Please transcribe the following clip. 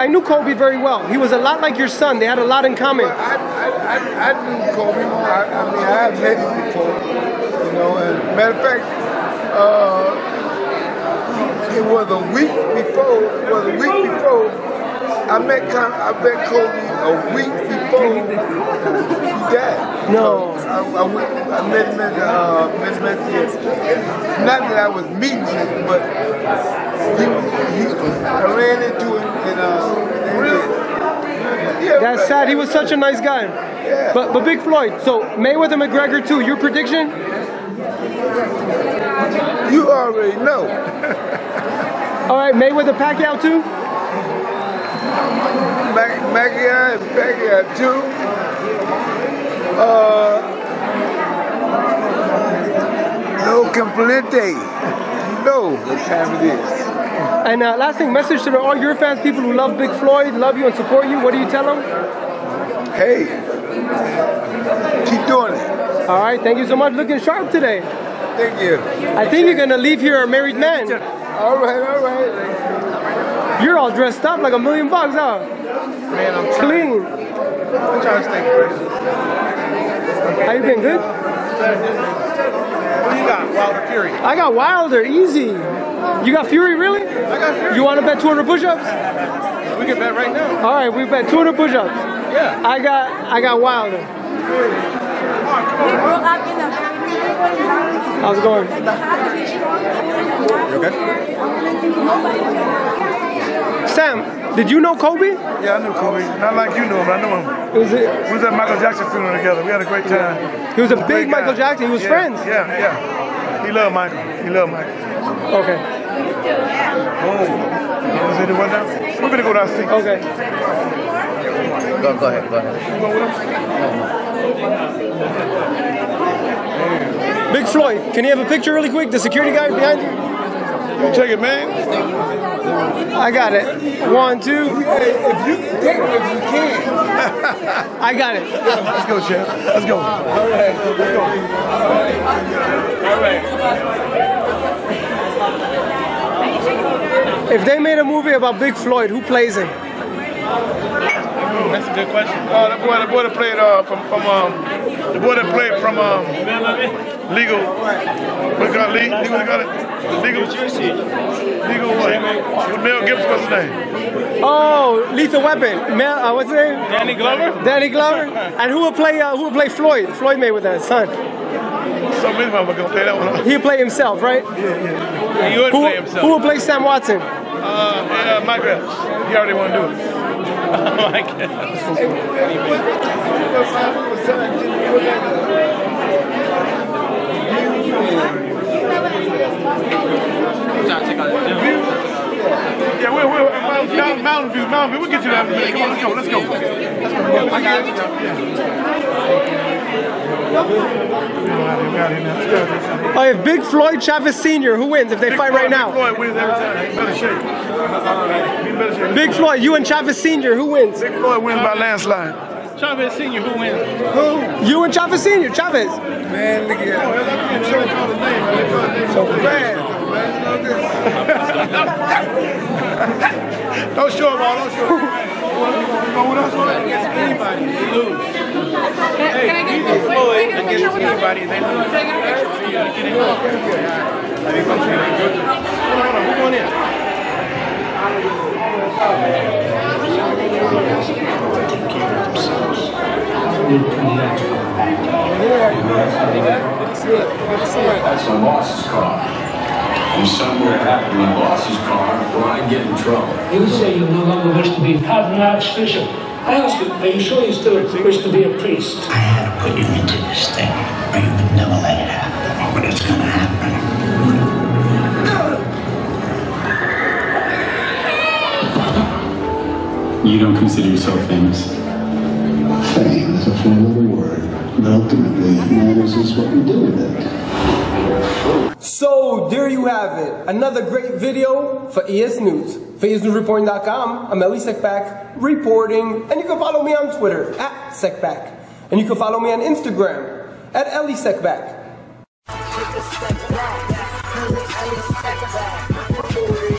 I knew Kobe very well. He was a lot like your son. They had a lot in common. Well, I knew Kobe. I mean, I have met him before. You know, and matter of fact, it was a week before. I met Kobe a week before he died. No. I met him at the, not that I was meeting him, but I ran into him yeah, that's sad. He was such a nice guy. Yeah. But Big Floyd, so Mayweather McGregor too, your prediction? You already know. All right, Mayweather Pacquiao too? Pacquiao too. No complete. You know what time it is. And last thing, message to all your fans, people who love Big Floyd, love you and support you. What do you tell them? Hey, keep doing it. All right, thank you so much. Looking sharp today. Thank you. I think you're gonna leave here a married man. All right. You're all dressed up like $1 million, huh? Man, I'm clean. I'm trying to stay fresh. How you been? Good? What do you got? Wilder Fury. I got Wilder, easy. You got Fury, really? I got Fury. You want to bet 200 push-ups? We can bet right now. All right, we bet 200 push-ups. Yeah. I got Wilder. How's it going? You okay? Sam, did you know Kobe? Yeah, I knew Kobe. Not like you knew him, but I knew him. We was at Michael Jackson funeral together. We had a great time. He was a big Michael Jackson. He was friends. Yeah. He loved Michael. Okay. Is anyone down? We're gonna go downstairs. Okay. Go ahead. You going with him? Big Floyd, can you have a picture really quick? The security guy behind you? You take it, man. I got it. 1, 2. If you take it, if you can. I got it. Let's go, Chef. Let's go. All right. If they made a movie about Big Floyd, who plays him? That's a good question. The boy that played from Legal. What you got it? Legal what? Mel Gibson, what's his name? Oh, Lethal Weapon. What's his name? Danny Glover. Danny Glover. And who will play Floyd? Floyd Mayweather, his son. So many people gonna play that one. He'll play himself, right? Yeah, he would play himself. Who will play Sam Watson? Mike Epps. He already want to do it. Mike Yeah, we're Mountain View. We'll get you that in a minute. Come on, let's go. I got it. Oh, if Big Floyd Chavez Sr., who wins if they fight right now? Big Floyd wins every time. He's better shape. Big Floyd, you and Chavez Sr., who wins? Big Floyd wins by landslide. Chavez Sr., who wins? Who? You and Chavez Sr., Chavez. Man, look at that. So bad. Don't show him all. Don't show him. Against anybody, they lose. Hey, he's Floyd against anybody, they lose. So you gotta get in. Hold on, we're going in. That's my boss's car. And somewhere after my boss's car, or I get in trouble. You say you no longer wish to be Cardinal Archbishop. I ask you, are you sure you still wish to be a priest? I had to put you into this thing, or you would never let it happen. But it's gonna happen. You don't consider yourself famous? Fame is a four-letter word, but ultimately it matters is what we do with it. So there you have it, another great video for EsNews. For EsNewsReporting.com, I'm Elie Seckbach reporting, and you can follow me on Twitter @Seckbach, and you can follow me on Instagram @Elie Seckbach.